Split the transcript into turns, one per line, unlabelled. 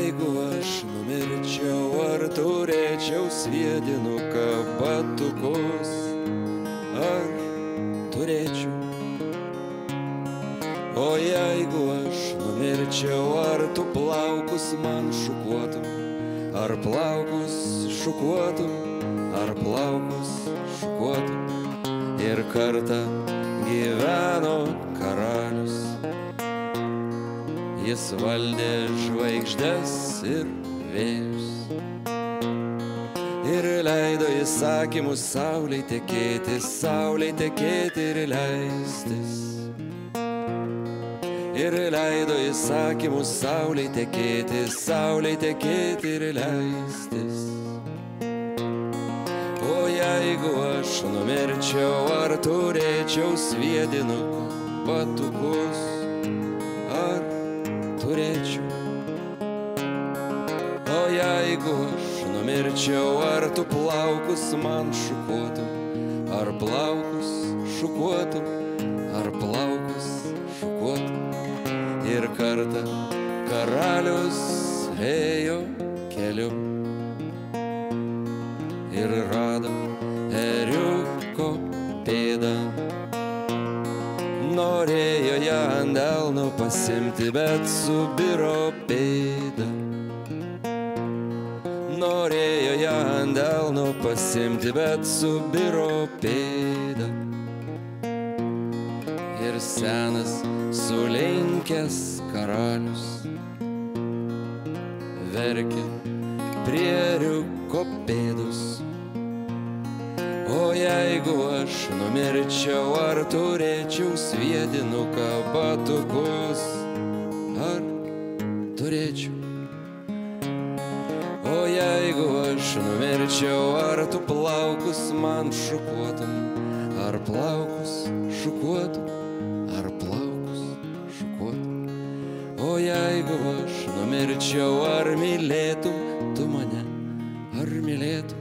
jeigu aš numirčiau, ar turėčiau sviedinuką, batukus, ar turėčiau? O jeigu aš numirčiau, ar tu plaukus man šukuotum, ar plaukus šukuotum, ar plaukus šukuotum? Ir kartą gyveno karalius, jis valdė žvaigždes ir vėjus ir leido įsakymus saulei tekėti ir leistis. Ir leido įsakymus saulei tekėti ir leistis. O jeigu aš numirčiau, ar turėčiau sviedinuką, batukus, ar turėčiau? O jeigu aš numirčiau, ar tu plaukus man šukuotum, ar plaukus šukuotum, ar plaukus šukuotum? Ir kartą karalius ėjo keliu ir rado ėriuko pėdą. Norėjo ją ant delno pasimti, bet subiro pėda. Norėjo ją ant delno pasimti, bet subiro pėda. Ir senas sulenkęs karalius verkė prie ėriuko pėdos. O jeigu aš numirčiau, ar turėčiau sviedinuką, batukus, ar turėčiau? O jeigu aš numirčiau, ar tu plaukus man šukuotum, ar plaukus šukuotum, ar plaukus šukuotum? O jeigu aš numirčiau, ar mylėtum tu mane, ar mylėtum